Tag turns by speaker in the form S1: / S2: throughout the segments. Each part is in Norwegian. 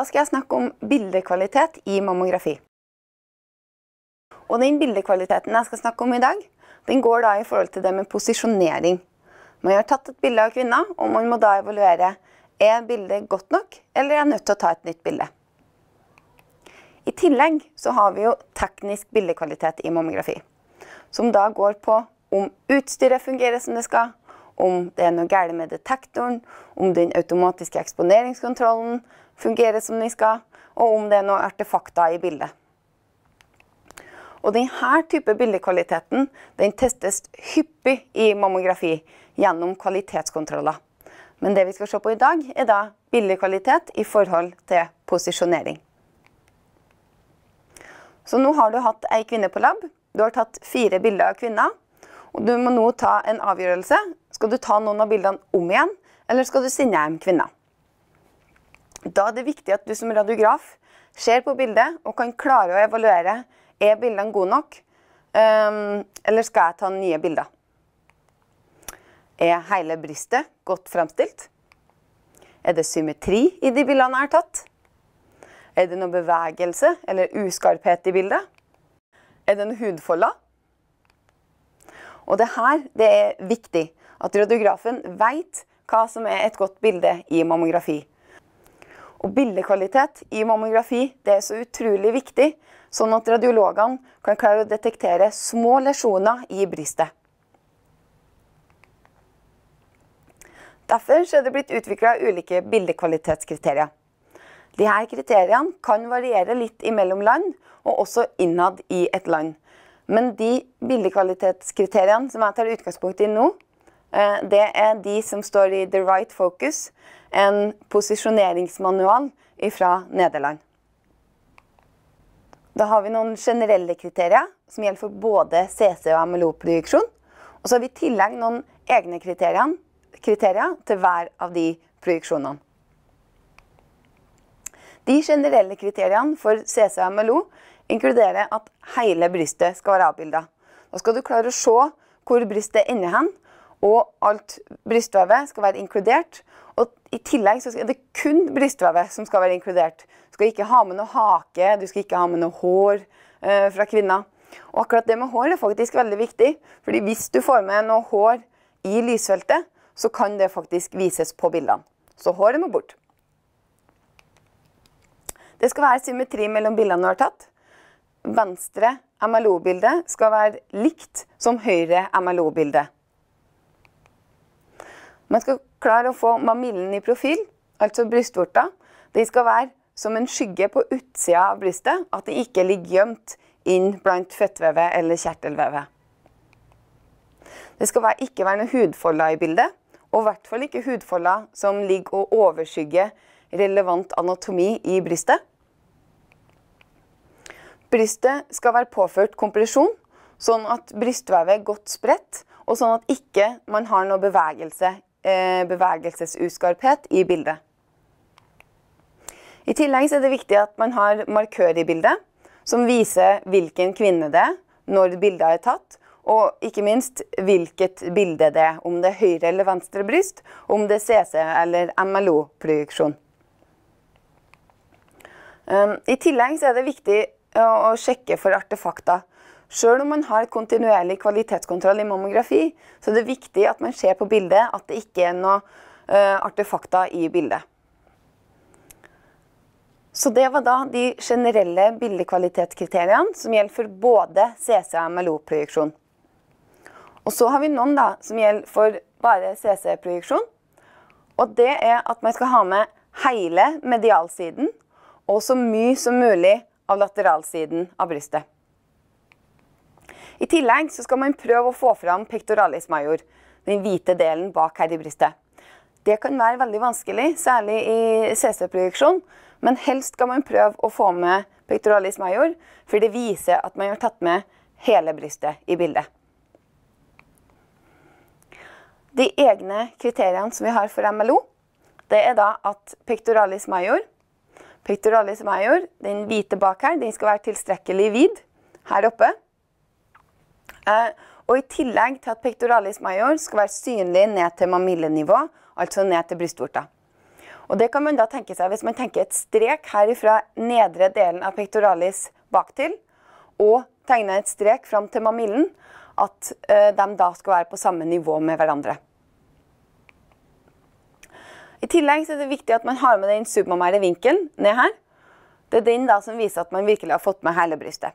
S1: Da skal jeg snakke om bildekvalitet i mammografi. Og den bildekvaliteten jeg skal snakke om i dag, den går da i forhold til det med posisjonering. Man har tatt et bilde av kvinner, og man må da evaluere, er bildet godt nok, eller er jeg nødt til å ta et nytt bilde? I tillegg så har vi jo teknisk bildekvalitet i mammografi, som da går på om utstyret fungerer som det skal, om det er noe galt med detektoren, om den automatiske eksponeringskontrollen fungerer som den skal, og om det er noen artefakter i bildet. Og denne type bildekvaliteten, den testes hyppig i mammografi gjennom kvalitetskontroller. Men det vi skal se på i dag er da bildekvalitet i forhold til posisjonering. Så nå har du hatt en kvinne på lab, du har tatt 4 bilder av kvinner, og du må nå ta en avgjørelse. Skal du ta noen av bildene om igjen, eller skal du sende hjem kvinner? Da er det viktig at du som radiograf ser på bildet og kan klare å evaluere, er bildene gode nok, eller skal jeg ta nye bilder? Er hele brystet godt fremstilt? Er det symmetri i de bildene jeg har tatt? Er det noe bevegelse eller uskarphet i bildet? Er det noen hudfolder? Og det her, det er viktig at radiografen vet hva som er et godt bilde i mammografi. Og bildekvalitet i mammografi, det er så utrolig viktig, sånn at radiologene kan klare å detektere små lesjoner i brystet. Derfor er det blitt utviklet ulike bildekvalitetskriterier. Disse kriteriene kan variere litt imellom land, og også innad i et land. Men de bildekvalitetskriteriene som jeg tar utgangspunkt i nå, det er de som står i The Right Focus, en posisjoneringsmanual fra Nederland. Da har vi noen generelle kriterier som gjelder for både CC og MLO-projeksjon, og så har vi i tillegg noen egne kriterier til hver av de projeksjonene. De generelle kriteriene for CC og MLO inkluderer at hele brystet skal være avbildet. Da skal du klare å se hvor brystet ender hen, og alt brystvevet skal være inkludert. Og i tillegg så er det kun brystvevet som skal være inkludert. Du skal ikke ha med noe hake, du skal ikke ha med noe hår fra kvinner. Og akkurat det med hår er faktisk veldig viktig, fordi hvis du får med noe hår i lysfeltet, så kan det faktisk vises på bildene. Så håret må bort. Det skal være symmetri mellom bildene du har tatt. Venstre MLO-bilde skal være likt som høyre MLO-bilde. Man skal klare å få mamillen i profil, altså brystvorta. De skal være som en skygge på utsida av brystet, at de ikke ligger gjemt inn blant fettvevet eller kjertelvevet. Det skal ikke være noen hudfolder i bildet, og i hvert fall ikke hudfolder som ligger og overskygger relevant anatomi i brystet. Brystet skal være påført kompresjon, sånn at brystvevet er godt spredt, og sånn at ikke man har noe bevegelsesuskarphet i bildet. I tillegg så er det viktig at man har markør i bildet, som viser hvilken kvinne det er, når bildet er tatt, og ikke minst hvilket bilde det er, om det er høyre eller venstre bryst, om det er CC eller MLO-projeksjon. I tillegg så er det viktig å sjekke for artefakter. Selv om man har kontinuerlig kvalitetskontroll i mammografi, så er det viktig at man ser på bildet at det ikke er noen artefakter i bildet. Så det var da de generelle bildekvalitetskriteriene som gjelder for både CC og MLO-projeksjon. Og så har vi noen da som gjelder for bare CC-projeksjon, og det er at man skal ha med hele medialsiden, og så mye som mulig av lateralsiden av brystet. I tillegg så skal man prøve å få fram pectoralis major, den hvite delen bak her i brystet. Det kan være veldig vanskelig, særlig i CC-projeksjon, men helst skal man prøve å få med pectoralis major, for det viser at man har tatt med hele brystet i bildet. De egne kriteriene som vi har for MLO, det er da at pectoralis major, den hvite bak her, den skal være tilstrekkelig vid her oppe. Og i tillegg til at pectoralis major skal være synlig ned til mamillenivå, altså ned til brystvorta. Og det kan man da tenke seg hvis man tenker et strek herifra nedre delen av pectoralis bak til, og tegner et strek fram til mamillen, at de da skal være på samme nivå med hverandre. I tillegg så er det viktig at man har med den submamære vinkelen ned her. Det er den da som viser at man virkelig har fått med hele brystet.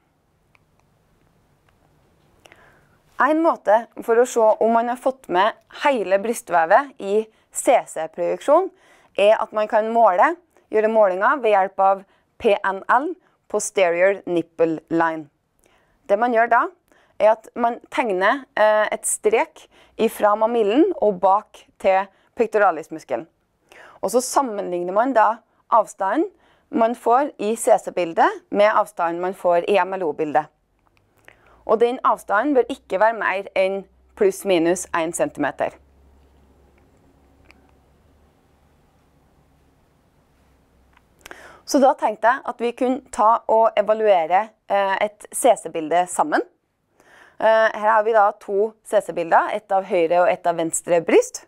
S1: En måte for å se om man har fått med hele brystvevet i CC-projeksjon er at man kan gjøre målinger ved hjelp av PNL, Posterior Nipple Line. Det man gjør da, er at man tegner et strek fra mamillen og bak til pectoralismuskelen. Og så sammenligner man da avstanden man får i CC-bildet med avstanden man får i MLO-bildet. Og den avstanden bør ikke være mer enn pluss minus 1 centimeter. Så da tenkte jeg at vi kunne ta og evaluere et CC-bilde sammen. Her har vi da 2 CC-bilder, et av høyre og et av venstre bryst.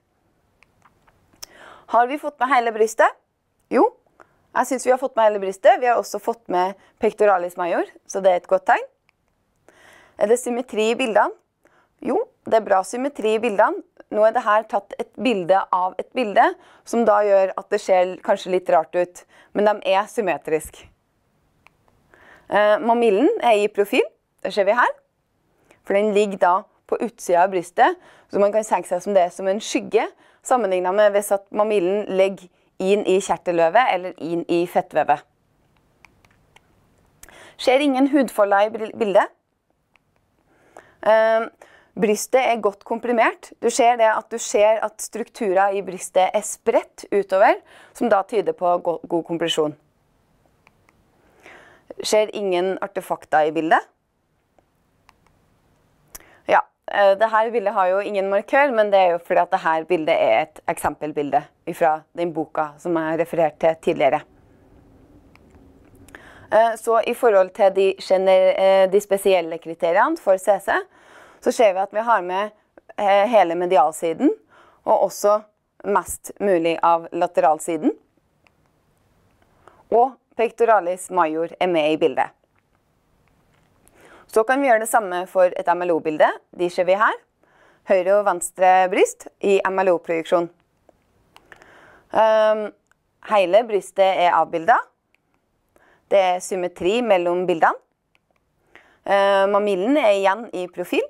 S1: Har vi fått med hele brystet? Jo, jeg synes vi har fått med hele brystet. Vi har også fått med pectoralis major, så det er et godt tegn. Er det symmetri i bildene? Jo, det er bra symmetri i bildene. Nå er det her tatt et bilde av et bilde, som da gjør at det ser kanskje litt rart ut, men de er symmetriske. Mamillen er i profil, det ser vi her. For den ligger da på utsida av brystet, så man kan tenke seg som det er som en skygge, sammenlignet med hvis at mamillen ligger inn i kjertelløvet eller inn i fettvevet. Ser ingen hudfolder i bildet. Brystet er godt komprimert. Du ser at strukturer i brystet er spredt utover, som da tyder på god kompresjon. Ser ingen artefakter i bildet. Ja, dette bildet har jo ingen markør, men det er jo fordi at dette bildet er et eksempelbilde fra den boka som jeg har referert til tidligere. Så i forhold til de spesielle kriteriene for CC, så ser vi at vi har med hele medialsiden, og også mest mulig av lateralsiden. Og pectoralis major er med i bildet. Så kan vi gjøre det samme for et MLO-bilde. De ser vi her. Høyre og venstre bryst i MLO-projeksjon. Hele brystet er avbildet. Det er symmetri mellom bildene. Mamillen er igjen i profil.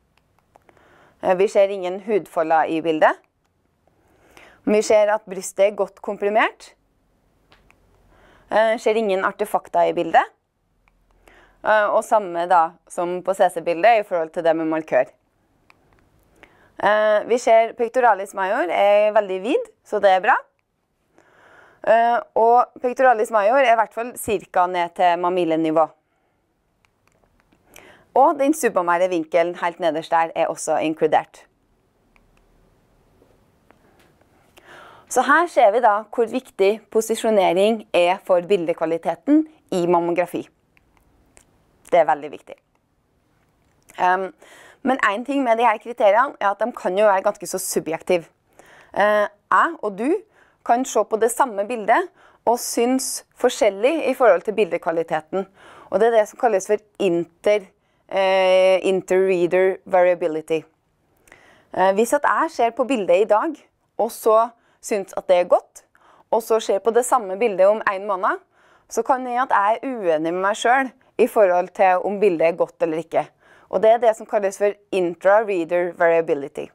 S1: Vi ser ingen hudfolder i bildet. Vi ser at brystet er godt komprimert. Ser ingen artefakter i bildet. Og samme da som på CC-bildet i forhold til det med markør. Vi ser pectoralis major er veldig vid, så det er bra. Og pectoralis major er i hvert fall cirka ned til mamillennivå. Og den submamære vinkelen helt nederst der er også inkludert. Så her ser vi da hvor viktig posisjonering er for bildekvaliteten i mammografi. Det er veldig viktig. Men en ting med disse kriteriene er at de kan jo være ganske så subjektive. Jeg og du kan se på det samme bildet og synes forskjellig i forhold til bildekvaliteten. Og det er det som kalles for inter-reader variability. Hvis at jeg ser på bildet i dag, og så synes at det er godt, og så ser på det samme bildet om en måned, så kan det at jeg er uenig med meg selv i forhold til om bildet er godt eller ikke. Og det er det som kalles for intra-reader variability.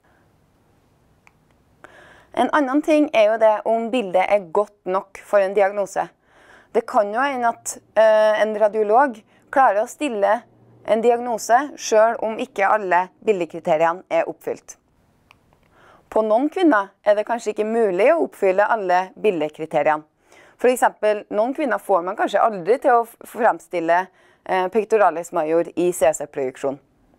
S1: En annen ting er jo det om bildet er godt nok for en diagnose. Det kan jo hende at en radiolog klarer å stille en diagnose selv om ikke alle bildekriteriene er oppfylt. På noen kvinner er det kanskje ikke mulig å oppfylle alle bildekriteriene. For eksempel, noen kvinner får man kanskje aldri til å fremstille pectoralis major i CC-projeksjon.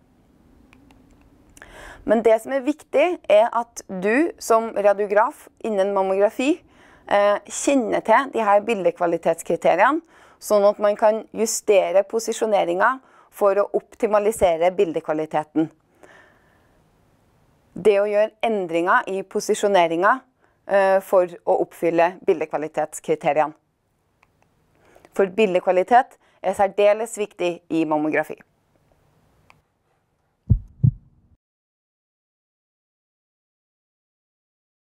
S1: Men det som er viktig er at du som radiograf innen mammografi kjenner til de her bildekvalitetskriteriene, sånn at man kan justere posisjoneringen for å optimalisere bildekvaliteten. Det å gjøre endringer i posisjoneringen for å oppfylle bildekvalitetskriteriene. For bildekvalitet er særdeles viktig i mammografi.